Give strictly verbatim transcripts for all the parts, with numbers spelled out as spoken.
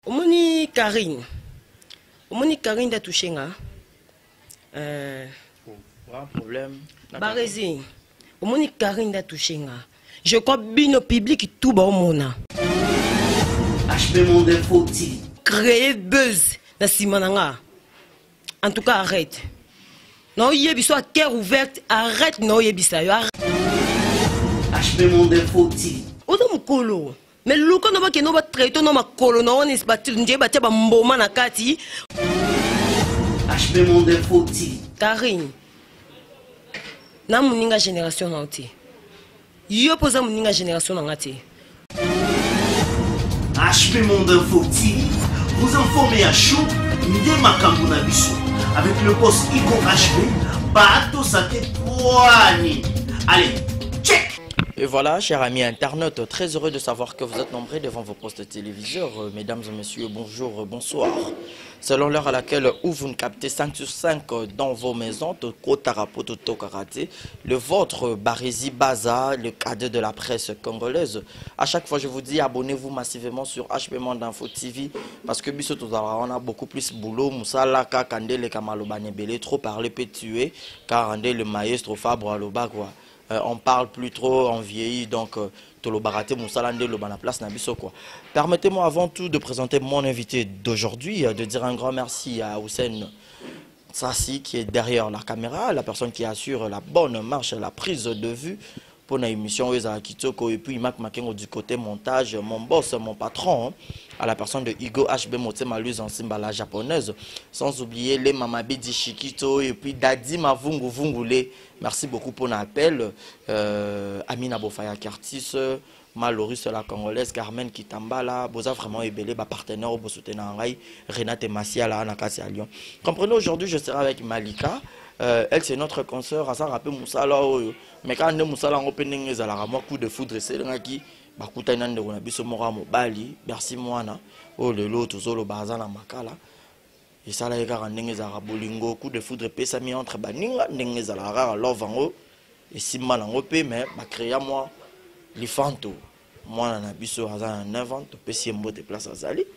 Omoni Karine. Omoni Karine da touché nga. Euh Pas problème. Barézi. Omoni Karine da touché nga. Je crois bino public tout ba omona. H P Monde Info-T V. Créer buzz na simananga. En tout cas arrête. Non yebiso à cœur ouverte, arrête non yebisa yo. H P Monde Info-T V. Odo mukolo. Mais luko no ba ke no ba traito no makolo no on isbatil nje ba teba mboma na kati. H P Monde Info-T V. Karine. Na muninga génération na oti. Yo posa muninga génération na ngati. H P Monde Info-T V. Vous informez à chaud, Ndé Makambo na biso. Avec le boss Ico H P, Bato Sate Kouani. Allez, check! Et voilà, chers amis internautes, très heureux de savoir que vous êtes nombreux devant vos postes de téléviseurs. Mesdames et messieurs, bonjour, bonsoir. Selon l'heure à laquelle où vous nous captez cinq sur cinq dans vos maisons, le vôtre, Barézi Baza, le cadet de la presse congolaise. À chaque fois, je vous dis, abonnez-vous massivement sur H P Monde Info T V parce que on a beaucoup plus de boulot. Moussala, Kakande, Kamalobanebele, trop parler peut tuer, car le maestro Fabre Aloba, quoi. Euh, on parle plus trop, on vieillit, donc euh, Tolobarate Moussalande le bana place Nabiso quoi. Permettez-moi avant tout de présenter mon invité d'aujourd'hui, euh, de dire un grand merci à Hussein Sassi qui est derrière la caméra, la personne qui assure la bonne marche, la prise de vue pour l'émission Eza Kitoko et puis Mac Makengo du côté montage, mon boss, mon patron, hein, à la personne de Igo H B Motema Luz en Simba la japonaise, sans oublier les Mamabidi Shikito et puis Dadi Mavungu Vungule. Merci beaucoup pour l'appel. Euh, Amina Bofaya Kartis, Malorus la Congolaise, Carmen Kitambala, Boza vraiment ébélé, partenaire au Bosutenangai, Renate Massiala, Anakasi à Lyon. Comprenez, aujourd'hui je serai avec Malika. Euh, elle c'est notre consoeur, à ça rappelle Moussala. Mais quand on est Moussala, on peut n'engager à la coup de foudre, c'est là qui bakuta nande on a biso mora mobali, merci moana. Oh le lot tout solo bazana makala. Et ça là eka ndenge za bolingo coup de foudre pesa mi entre baninga ndenge za la rara love ngo et simma nango pe mais ba créer moi lifanto. Moi na biso azana neuf ans to pesi mbote place azali.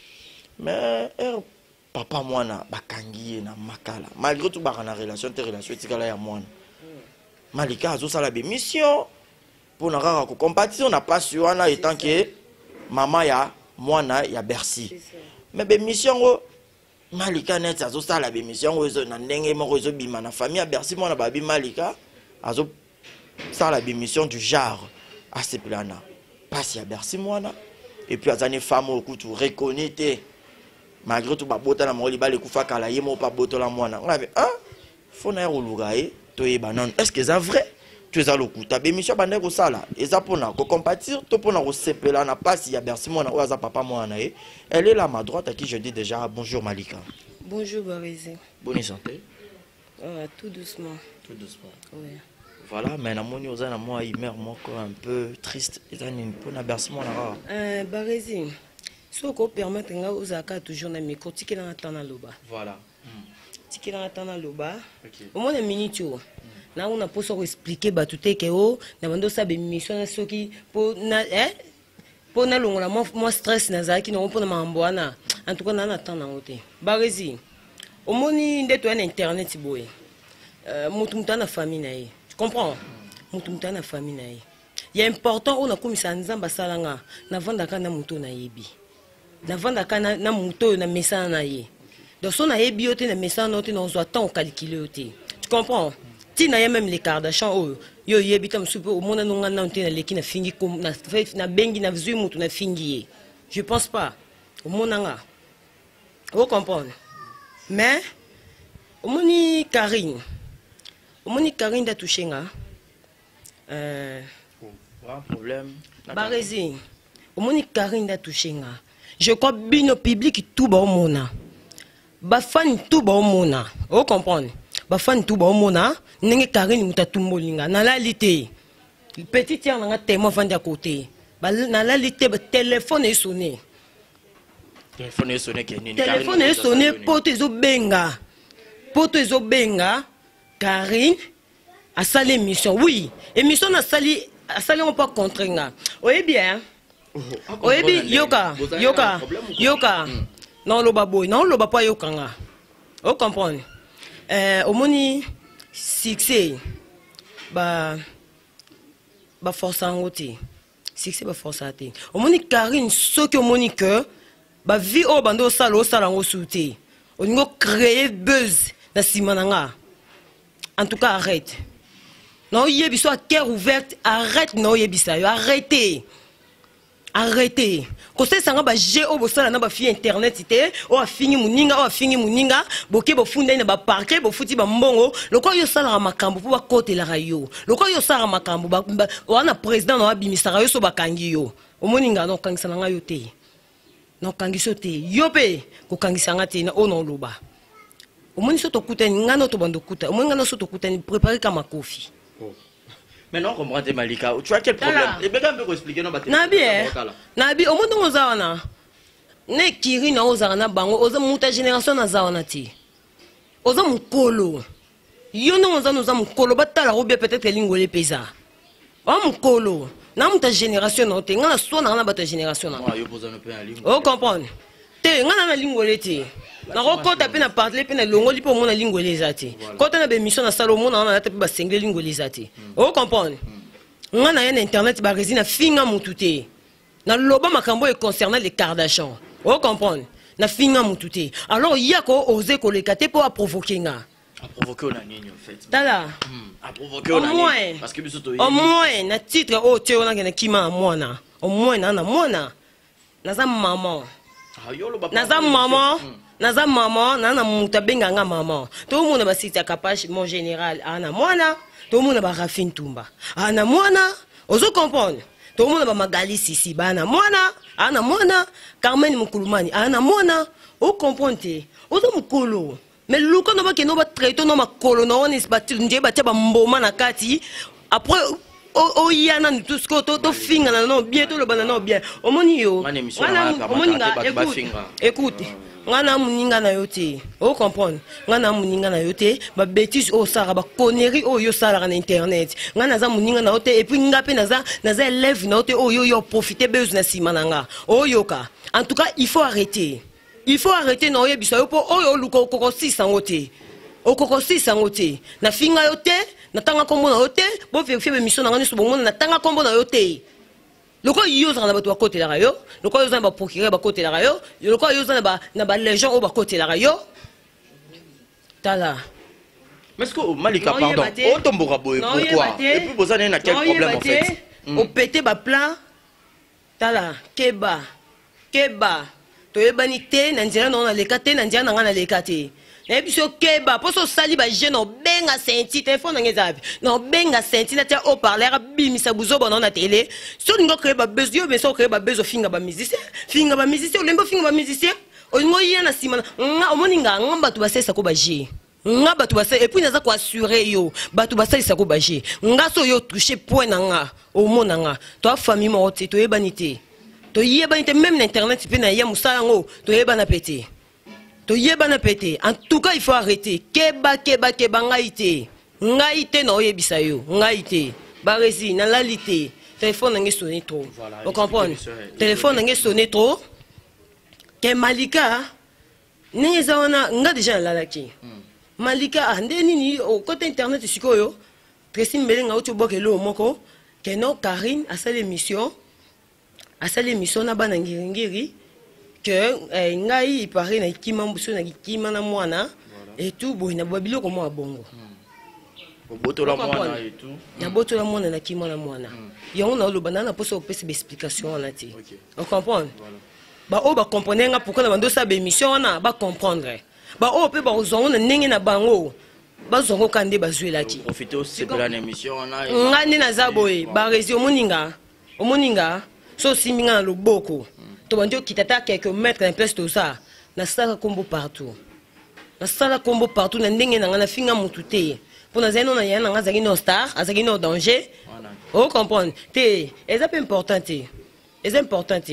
Mais er papa mwana bakangi na makala. Malgré tout ba na relation te relation etikala ya mwana. Malika azo sala be mission pour na rara ko compétition na place wana étant que maman ya mwana ya Bercy. Mais be mission ngo Malika net azo sala be mission ngo na ndenge moko zo bima na famille ya Bercy mwana ba bi Malika azo sala be mission du genre à ce plana. Passe ya Bercy mwana et puis azane femme au coup tout reconnaître malgré tout ba bota na moli ba le kufa kala yemo pa botola mwana. Ngabe ah faut na rulugae to yeba non est-ce que c'est vrai? Tu es à l'okuta bémission bande ko sala eza pona ko compatir to pona ko sepela na passe ya Bercy mwana o aza papa mwana e. Elle est là à ma droite à qui je dis déjà bonjour Malika. Bonjour Barézi. Bonne santé. Euh, tout doucement. Tout doucement. Oui. Voilà, mais na moni ozana moi humeur moko un peu triste ezani pona Bercy mwana ra. Euh Barézi. Ce qu'on permet nga ozaka toujours na micro tikela na tana loba. Voilà. Tikela na tana loba. OK. Au moins une minute yo. Na on a pour expliquer ba tout que o na bando sa be mission na soki po na eh po na longola moi stress na zaki no po na mamboana en tout cas na na tana ngote Barézi omoni ndeto na internet boye euh mutu mutu na famille na ye tu comprends mutu mutu na famille na ye il est important on a komisa nzamba salanga na vanda kana mutu na yebi na vanda kana na mutu na message na ye donc son na yebi ote na message na ote na zo temps calculer ote tu comprends. Si na même les Kardashian oh yo yebita msupe au monde nonga na ntena leki na fingi comme na na bengi na vizui mutu na fingi je pense pas au monde nga vous comprenez mais au moni Karine au moni Karine da touché nga euh pas problème. Barézi au moni Karine da touché nga je crois bino public tout ba mona ba fan tout ba mona vous comprenez ba fan tout ba mona ndenge Karine mutatumbolinga na la lité petit tiers nga témoin vandi à côté ba na la lité ba téléphone est sonné téléphone est sonné que ni téléphone est sonné poto ezo benga poto ezo benga Karine a sali émission oui émission na sali a sali on pas contre nga oui bien oyebi yoka yoka yoka non loba boy non loba pas yoka nga o comprendre euh omoni succès ba ba force en te succès ba force à te omoni Karine soki omoni que ba vie o bando sala o sala ngo souté oningo créer buzz na simananga en tout cas arrête non yebiso à cœur ouverte arrête non yebisa yo arrêtez arrêtez conseil sanga ba je o bosala na ba fi internet ité o afingi muninga o afingi muninga boke bo funda na ba parquet bo futi ba mbongo loko yo sala makambo po ba côté la rayo loko yo sala makambo ba wana président no abimisa yo so bakangi yo o moninga no kangisa nga yo te no kangiso te yo pe ko kangisa nga te na ono loba o moni so to kutani ngano to bando kuta o moni ngano so to kutani préparer kama kofi. Maintenant, on comprend Malika. Tu as quel problème? Et bien, on peut expliquer non Nabi, Nabi, au monde où on a, ne kiri na ozana bango, oza muta génération na zawana ti. Oza mukolo. Yo no oza nous a mukolo, batala robia peut-être lingole pesa. O mukolo. Na muta génération na te, ngana so na na bata génération na. Yo posa no pe en ligne. O comprendre. Te ngana na lingole ti. Na kokota pe na parler pe na longoli pe mona lingole ezati kota na be mission na Salomon na na te pe ba sengle lingole ezati o comprendre nga na na internet ba resina finga mutute na loba makambo e concernant les Kardashian o comprendre na finga mutute alors il y a ko oser ko le kate pour provoquer nga a provoquer on a nini en fait tala a provoquer on a nini parce que biso to au moins na titre o te on a na kima mwana au moins na na mwana na za maman na za maman naza maman nana muta benga nga maman to mona ba site capage mon général ana mwana to mona ba Rafine Tumba ana mwana ozo comprendre to mona ba Magali Sisi bana mwana ana mwana Carmen Mukulumani ana mwana o comprendre ozo mukolo mais luka no ba ke no ba traito no makolo no on is batil nje ba ba mboma na kati après o yana ni tout ce que to to finga na no bien to le banana bien o moni yo o moni nga écoute écoute ngana muninga na yote o comprendre ngana muninga na yote ba bêtise o sara ba connerie o yo sala na internet ngana za muninga na yote et puis ngape naza naza élève na yote o yo yo profiter bezu na simananga o yoka en tout cas il faut arrêter il faut arrêter na oyebisa yo po o yo luko kokoko six ngote o kokoko six ngote na finga yote na tanga kombo na yote bo vérifier be mission na ngani so bongo na tanga kombo na yote loko yoza na bato côté la rayo loko yoza ba procurer ba côté la rayo loko yoza na ba na ba les gens au ba côté la rayo tala mais est-ce que Malika pardon on tombera boy pourquoi et puis vous avez quel problème en fait au péter ba plan tala keba keba to yebanité na nzela na lekate na nzela na na lekate na biso keba poso sali ba jeune benga senti téléphone ngezabi no benga senti na tia au parleur bimisa buzoba na télé so ngo créer ba besoin mais so créer ba besoin finga ba musicien finga ba musicien lembo finga ba musicien o ngo yana simana nga omoni nga ngamba tu basesa ko ba je nga batu basa et puis naza ko assurer yo batu basa isa ko ba je nga so yo toucher point na nga o mona nga to famille mo te to yebanité to yebanité même na internet pe na ya musala ngo to yebana pété to yebana pété en tout cas il faut arrêter keba keba keba ngaité ngaité no yebisa yo ngaité ba resi na lalité téléphone nge sonné trop vous comprenez téléphone nge sonné trop ke Malika ni zawana nga déjà lalaki Malika andeni ni au côté internet sikoyo Tracy Mbelenga oto bokelo moko ke no Karine a sa l'émission a sa l'émission na bana ngiri que ngai il paraît na kima mbuso na kima na mwana et tout boy na babilo ko mwa bongo boto la mwana et tout na boto la mwana na kima na mwana yango na lo banana poso pesa explication na ti on comprend ba o ba comprendre nga pourquoi na bando sa émission na ba comprendre ba o pe ba ozongo na ndenge na bango ba zongo kande ba zuelaki profiter aussi de la émission na ngani na zaboy ba rezi omoninga omoninga so siminga na loboko to bandio kitata quelques mètres en place tout ça na sala combo partout na sala combo partout na ndenge na na finga mutute pour na zeno na yana nga zaki no star azaki no danger o comprendre te est important te est important te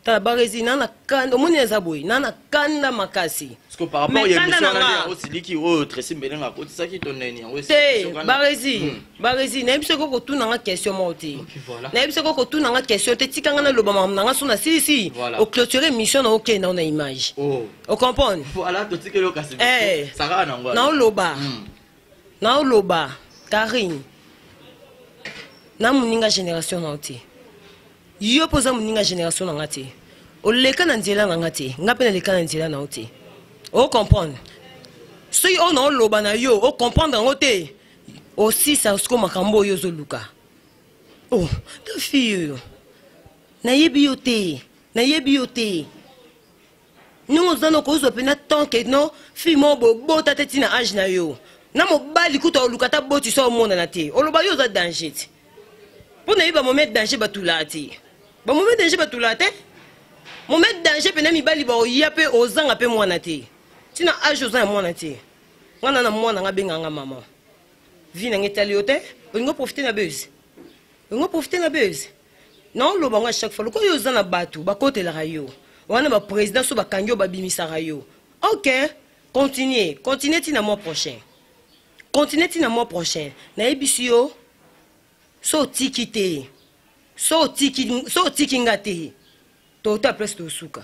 ta barezi nana kanda omoni eza boye nana kanda makasi parce que par rapport à l'émission na aussi liki o Tracy Mbelenga ko tsaki toneni yango te barezi barezi na biso ko tuna nga question moti na biso ko tuna nga question te tikanga na loba mam nga sona si si au clôturer mission na OK na on image oh o comprendre voilà to tikelo kasi eh ça va na ngwa na loba na loba Karine na muninga génération na oti yo poza muninga génération na ngati o leka na nzela na ngati ngape na leka na nzela na oti o comprendre si on a loba na yo o comprendre ngote aussi ça sko makambo yo zo luka oh ta fille na yebi yo te na yebi yo te nous on ko zo pena tant que no fille mo bo bota teti na âge na yo na mo bali kuta o luka ta boti so monde na te o loba yo za danger pour na yiba mo mettre danger batulati ba mo mettre danger batulate mo mettre danger pena mi bali ba o yape ozanga pe mwana te tina âge ozanga mwana te ngana na mwana nga benga nga mama vi na ngetali yote ngo profiter na buzz ngo profiter na buzz non lo bango chaque fois ko yo zana batu ba côté la rayo wana ba président so ba kanyo ba bimisa rayo OK continuez continuez tina mois prochain continuez tina mois prochain na ebisio so tikite so tiki so tikingate to ta presque to suka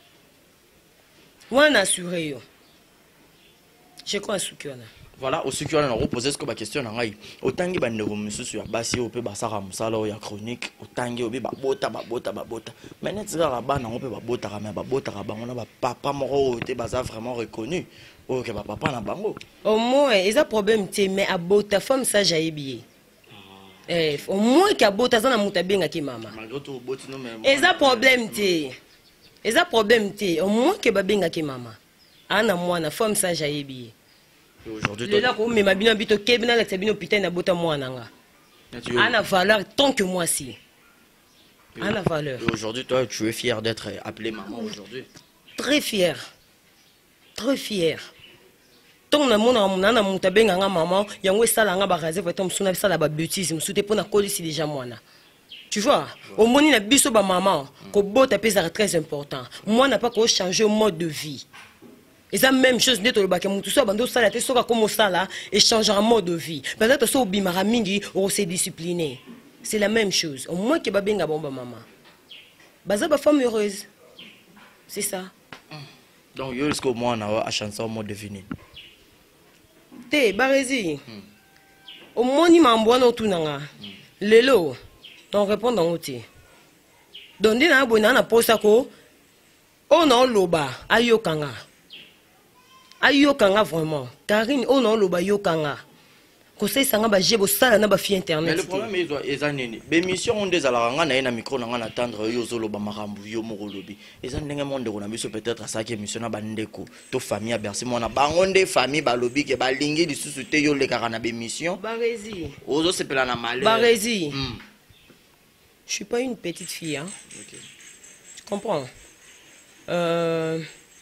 wana assuré yo je crois sukiona voilà au sukiona na reposer ce que ba question na ngai otangi ba ndeko mususu ya basi ope ba saka musala o ya chronique otangi obe ba bota ba bota ba bota maintenant tsaka ba na ope ba bota ka me ba bota ka bango na ba papa moko te baza vraiment reconnu o ke ba papa na bango au moins eza problème te mais abota femme ça jayebi eh au moins que abota za na mutabenga ki mama malgré tout boti no même eza problème te eza problème te au moins que babenga ki mama ana mwana femme ça jayebi aujourd'hui le là ko me mabino bito kebina la tabino putain na bota mwana nga ana valeur tant que moi si ana valeur aujourd'hui toi tu es fier d'être appelé maman aujourd'hui très fier très fier ton na mona mona na mutabenga nga maman yango sala nga ba raser vetom suna sala ba bêtise musute pona kolisi déjà mwana. Tu vois, au moment où on a biso ba maman, ko bota pesa très important. Moi n'a pas qu'au changer mode de vie. Et ça même chose net au bac mutu so bando sala te so ka comme ça là et changer en mode de vie. Peut-être so bimara mingi ou se discipliner. C'est la même chose. Au moins que ba benga bomba maman. Baza ba femme heureuse. C'est ça. Donc yo est-ce que moi na a chanson mode de vie. Te barezi. Au moins ni mambwana otunanga. Lelo. On répond dans l'outil. Donc, on a un posako. On a loba. Ayokanga. Ayokanga vraiment. Karine, on a loba yokanga. Conseil sanga ba jebo sala na ba fi internet. Mais le problème est eza nini. Bémission on des alaranga na na micro na na attendre yo zo loba marambu yo moko lobi. Eza ndenge monde ko na biso peut-être ça qui émission na bandeko. To famille bercy mona bangonde famille ba lobi ke ba lingi di susute yo le kara na bémission. Barezi. Ozo sepela na malheur. Barezi. Je suis pas une petite fille, hein. Okay. Tu comprends? Euh...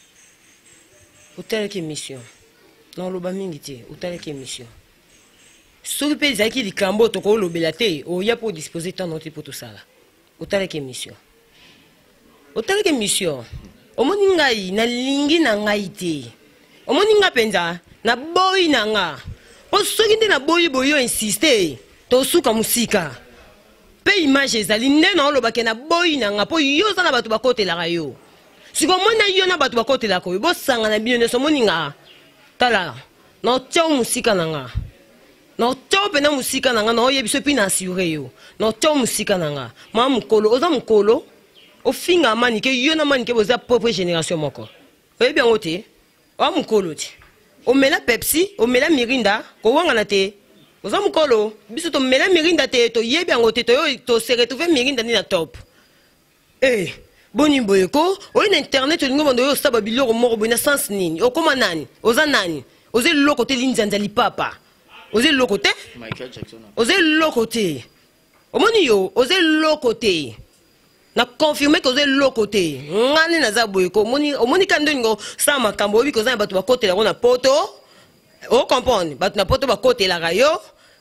Au tel émission. Non, le bamingité, au tel émission. Si vous avez dit que vous avez le belate, vous avez disposer de temps pour tout ça. Au tel émission. Au tel émission. Au monde ngai na lingi na ngai te. Au monde nga penza na boy na nga. O soki na boy boyo insister. To suka musika. Pe image ezali nde na oloba ke na boy na nga po yo za na bato bakotela yo. Siko mona yo na bato bakotela ko bo sanga na bino so moninga. Tala. Na tio musika na nga. Na tio pe na musika na nga na oyebiso pi na assuré yo. Na tio musika na nga. Ma mukolo oza mukolo. O finga mani ke yo na mani ke boza propre génération moko. Oyebi yango te. O mukolo ti. O mela Pepsi, o mela Mirinda, ko wanga na te. Oza mukolo, biso to mela mirinda te to yebi yango te to yo to se retrouver mirinda ni na top. Eh, boni boyeko, o na internet lingo bando yo saba biloko moko bona sans nini. O koma nani? Oza nani? Oze loko te linzanza li papa. Oze loko te? Michael Jackson. Oze loko te. Omoni yo, oze loko te. Na confirmer que oze loko te. Ngani na za boyeko, omoni omoni kando ngo sa makambo bi ko za bato bakotela ko na poto. O comprendre, bato na poto bakotela rayo.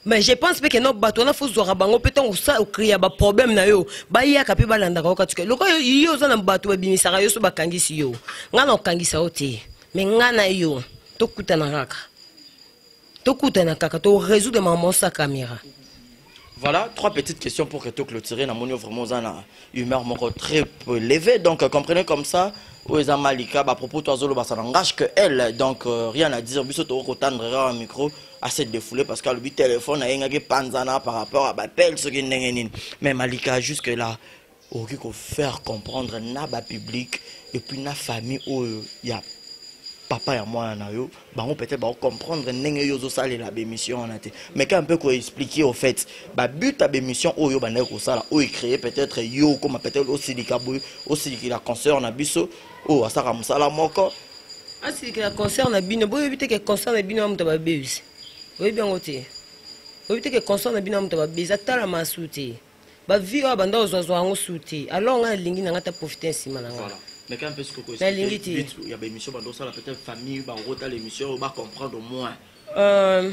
mais je pense que nos bateaux na faut zora bango peut-être on ça créer ba problème na yo ba ya ka pe balanda ka katuka loko yo za na bateau ba bimisaka yo so ba kangisi yo ngana okangisa ote mais ngana yo to kutana kaka to kutana kaka to résoudre maman sa caméra. Voilà, trois petites questions pour que tout clôturer. Nous avons vraiment une humeur très peu élevée. Donc, comprenez comme ça. Oueza Malika, à propos de toi, ça n'engage que elle. Donc, euh, rien à dire. Biso to retendre un micro assez défoulé parce que le téléphone a un panzana par rapport à l'appel. Mais Malika, jusque-là, il faut faire comprendre na public et puis na famille où il y a papa et moi na yo ba on peut-être ba comprendre ndenge yo zo sala la bémission na té mais quand un peu ko expliquer au fait ba but ta bémission oyo ba ndeko sala o créer peut-être yo comme peut-être aussi di kabu aussi qui la concert na biso o asaka musala moko asi que la concert na bino boyo bité que concert na bino muta ba beus oui bien oté boyo bité que concert na bino muta ba beus atala masuté ba vie o banda ozo zo ngo suté alors nga lingi na ngata profiter sima na nga. Mais quand on peut il y a des émissions, la peut-être famille, l'émission, on va comprendre au moins. Euh,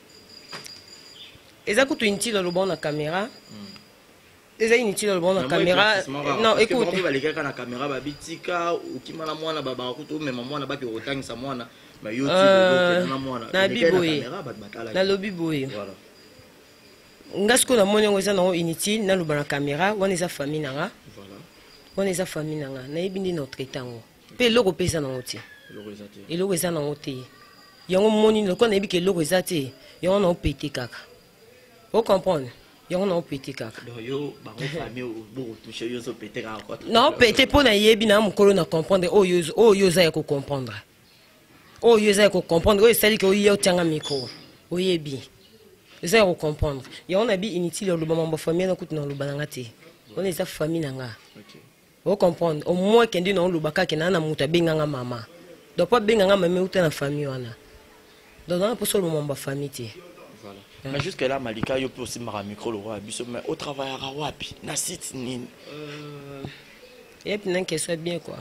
ils écoutent une tille dans le bon la caméra. Ils ont une tille dans le bon la caméra. Non, écoute. On va les gars la caméra, ba bitika ou qui m'a la moine, ba ba kuto, mais maman n'a pas que autant sa moine, mais yo euh, na moine. Na biboye. Na lobby boy. Voilà. Ngasko na moine ngoza na inutile na lobana caméra, on est sa famille nanga. On est sa famille nanga na ebindi notre temps pe loko pesa na oti eloko eza na oti yango moni loko na ebike loko eza te yango na opete kaka o comprendre yango na opete kaka yo ba famille bo toucher yo so pete kaka non pete po na yebi na mukolo na comprendre o yo o yo za ya ko comprendre o yo za ya ko comprendre o sali ke o yo tanga micro o yebi za ya ko comprendre yango na bi inutile lo ba mamba famille na kutu na lo bananga te on est sa famille nanga. OK. Vous comprenez au moins qu'il y a un baka qui n'a pas de maman. Donc pas de maman mais la famille wana. Donc on a pour seulement ma famille. Voilà. Mais jusque là Malika yo peut aussi mara micro le roi biso mais au travail à wapi na site nini. Euh et puis une question bien quoi.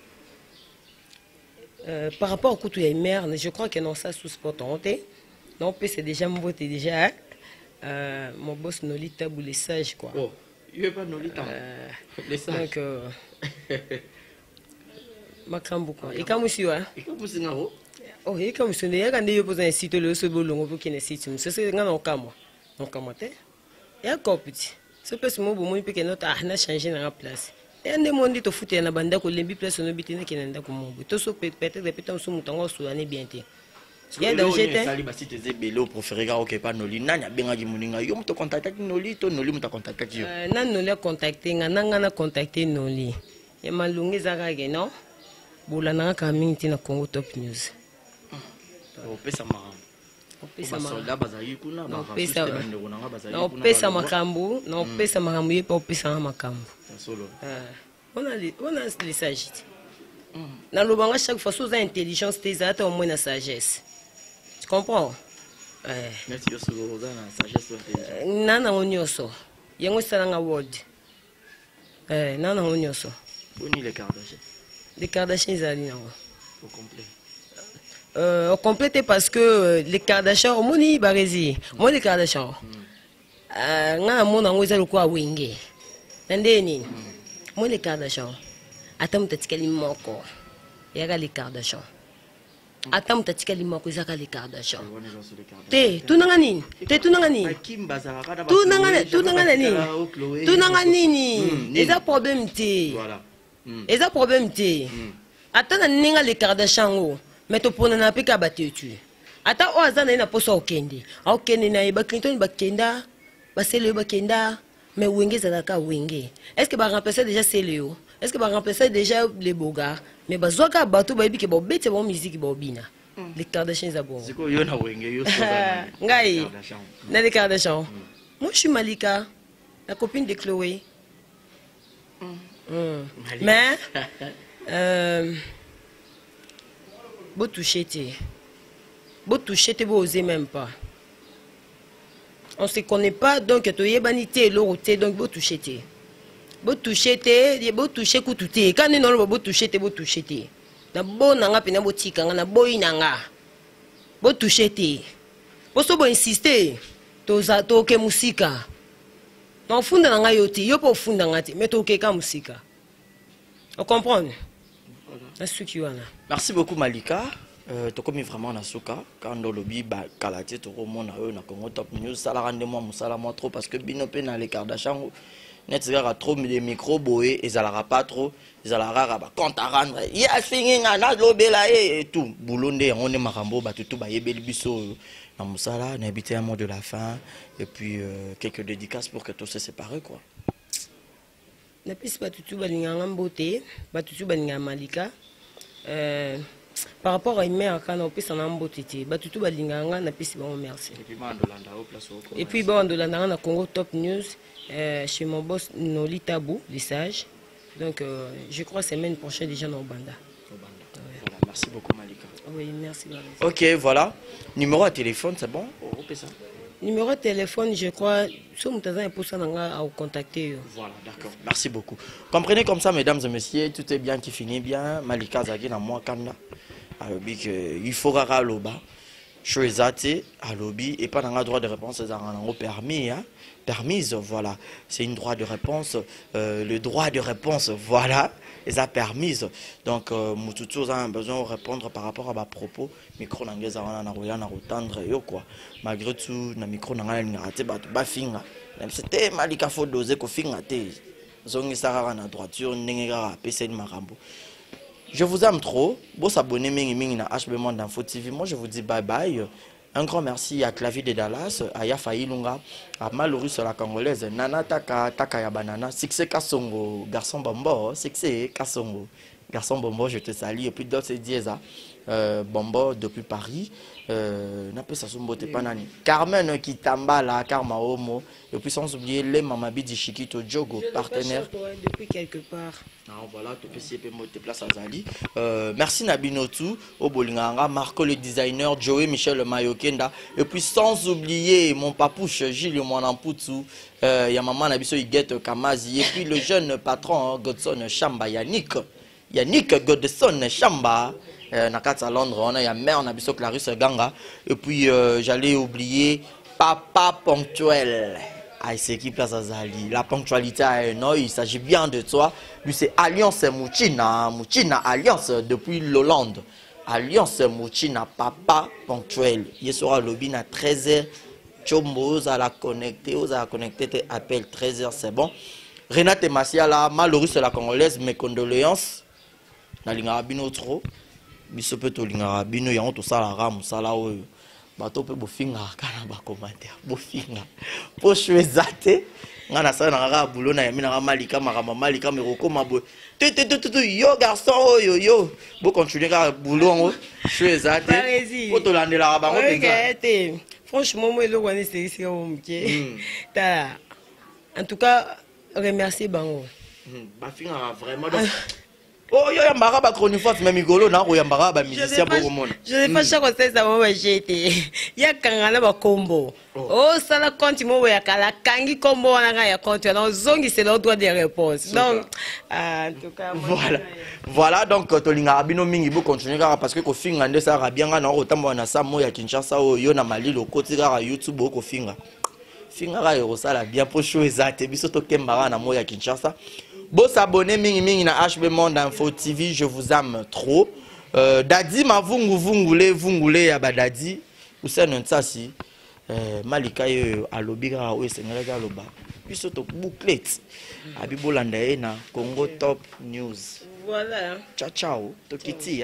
Euh, par rapport au coup de mère, je crois que non ça sous sport honté. Non puis c'est déjà mon vote déjà. Euh mon boss Noli tabou les sages quoi. Oh. Il n'est pas nolita. Les sages. Donc, euh, Makambu quoi. Et comme monsieur, hein? Et comme monsieur Naro? Oh, et comme monsieur, il y a quand il pose un site le seul boulot pour qu'il ne site. C'est c'est un camon. Un camon. Et un copie. Ce place mon bon, il peut que notre a changé dans la place. Et un démon dit au foot et un banda que les place on habite qui n'a pas mon. Tout ce peut-être des pétons sous mouton sur l'année bientôt. Il y a danger te sali basi te zebelo préféré ga OK pas noli nanya benga di muninga yo mto contacter noli to noli mta contacter yo euh nan noli contacter nga nanga na contacter noli ya malungi zaka ge no bula na ka mingi na Congo Top News o pesa mara o pesa mara soldat bazali kuna ba pesa no pesa makambu no pesa makambu yepa o pesa makambu solo euh on a on a les sages na lobanga chaque fois sous intelligence tes ata au moins na sagesse. Tu comprends? Eh, merci yo so na sagesse intelligence. Nana onyoso. Yango salanga word. Eh, nana onyoso. Boni les Kardashians. Les Kardashians zali nango. Au complet. Euh, au complet parce que les Kardashians au moni barezi. Moi les Kardashians. Euh, nga mona ngo zalo kwa wenge. Ndeni. Moi les Kardashians. Atam tatikali moko. Yaga les Kardashians. Atam tatikali moko zaka les Kardashians. Te, tu nanga nini? Te tu nanga nini? Tu nanga tu nanga nini? Tu nanga nini? Eza problème te. Voilà. Eza problème te. Atana ninga les Kardashians. Mais to pona na pika batetu. Ata o azana ina poso okende. A okende na iba Clinton bakenda. Basele bakenda. Mais wenge zaka wenge. Est-ce que ba remplacer déjà Célio? Est-ce que va remplacer déjà les Boga? Mais bazoka bateau ba biki ba bete ba musique ba bina. Les Kardashians za bon. C'est quoi yo na wenge yo so ngai. Na les Kardashians. Moi je suis Malika, la copine de Chloé. Mm. Mais euh beau toucher te. Beau toucher te, beau oser même pas. On se connaît pas donc to yebanité l'oroté donc beau toucher te. Beau toucher te, beau toucher ku touté. Quand non beau toucher te, beau toucher te. Na bo nanga pena bo tika na bo inanga. Beau toucher te. Pour so bo insister. toza toke musika na ofunda na ngai yo ti yo po ofunda nga ti mais toke ka musika on comprend na suki wana. Merci beaucoup Malika. Euh, tu commis vraiment na suka quand on lobby ba kalati to romona eux na Congo Top News ça la rende moi musala moi trop parce que bino pe na les Kardashian net zara trop de micro boé et ça la pas trop ils la rara ba compte à rendre ya singing na lobela et tout boulonde on est marambo ba tout ba yebeli biso na musala na habité un mot de la fin et puis euh, quelques dédicaces pour que tous se séparent quoi. Na pisi ba tutu ba linganga mbote ba tutu ba linganga Malika euh par rapport à Imer quand on peut s'en embêter bah tout ba linganga na pisi bon merci et puis Mandolanda au place au et puis bon Mandolanda na Congo Top News euh, chez mon boss Noli Tabou les sages donc euh, je crois semaine prochaine déjà dans Banda. Ouais. Voilà, merci beaucoup Malika. Oui merci Marie. Ok voilà numéro de téléphone c'est bon oh, ça. Numéro de téléphone, je crois, sur mon téléphone, pour ça, on a contacter. Voilà, d'accord. Merci beaucoup. Comprenez comme ça, mesdames et messieurs, tout est bien qui finit bien. Malika Zagi na moi kanda. Alobi que il faut rara loba. Choisate alobi et pas dans le droit de réponse ça en permis hein. Permise voilà. C'est une droit de réponse euh, le droit de réponse voilà. Et ça permise donc euh, mututu a besoin de répondre par rapport à ma propos micro n'angez a na roya na rotendre yo quoi malgré tout na micro n'anga ni raté ba ba finga même c'était Malika faut doser ko finga té zongi sarara na droiture n'engera pesa ni marambo. Je vous aime trop beau s'abonner mingi mingi na H B Monde d'Info T V. Moi je vous dis bye bye. Un grand merci à Clavier de Dallas, à Yafa Ilunga, à Malorus la Congolaise, Nana Taka, Taka ya Banana, Succès Kassongo, Garçon Bombo, Succès Kassongo, Garçon Bombo, je te salue, et puis d'autres Dieza, euh, Bombo depuis Paris, euh, n'a pas sa sombote panani, Carmen Kitamba, la Karma Homo, et puis sans oublier les Mamabi di Chiquito Djogo, partenaire. Depuis quelque part. Ah, voilà, tu peux essayer de place à Zali. Euh, merci Nabinotu, au Bolinganga, Marco le designer, Joey Michel le Mayokenda, et puis sans oublier mon papouche Gilles Mwanamputu, euh, il y a maman Nabiso Iguette Kamazi, et puis le jeune patron hein, Godson Chamba, Yannick, Yannick Godson Chamba, euh, Nakata Londres, on a mère Nabiso Clarisse Ganga, et puis euh, j'allais oublier Papa Ponctuel. Ah, c'est qui place à Zali. La ponctualité à un oeil, il s'agit bien de toi. Lui, c'est Alliance Mouchina. Mouchina Alliance depuis l'Hollande. Alliance Mouchina, papa ponctuel. Il sera au lobby à treize heures. Chombo, à la connecter, aux à la connecter, appelle treize heures, c'est bon. Renate Massiala, malheureux, c'est la Congolaise, mes condoléances. Na lingarabino trop. Bisopeto lingarabino, y'a tout ça la rame, ça là où. Bato pe bofinga kana ba commentaire bofinga po chwezate ngana sa na ga bulo na yami na Malika marama Malika me rokoma bo tu tu tu tu yo garçon yo yo bo continuer ka bulo ngo chwezate po to landela ba ngo penza franchement moi le wani c'est ici au mke ta en tout cas remercier bango bafinga vraiment donc oh, yo yambara ba chroniforce même igolo na ko yambara ba musicien bo mona. Je ne sais pas chaque fois ça va jeter. Ya kangana ba combo. Oh ça la compte mo ya kala kangi combo na ya compte na zongi c'est le droit de réponse. Donc en tout cas voilà. Voilà donc to linga bino mingi bo continuer parce que ko finga nde ça rabianga na otambo na sa mo ya Kinshasa o yo na Mali lo koti ka YouTube ko finga. Finga ka yo sala bien pour show exact biso to kembara na mo ya Kinshasa. Bon s'abonner mingi mingi na H B Monde Info T V, je vous aime trop. Euh, Dadi ma vungu vungule vungule ya badadi. Usa nonsasi. Euh, Malika yo alobira o esengela ga loba. Biso to bouclette. Abibolanda na Congo Top News. Voilà. Ciao ciao. To kiti hein.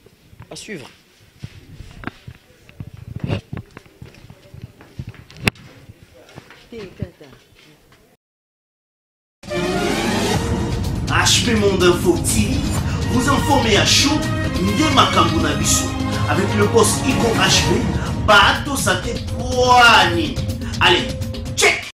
À suivre. H P Monde Info T V, vous informez à chaud, Ndé Makambu na biso, avec le boss Iko H P, Bato Sate Kwani. Allez,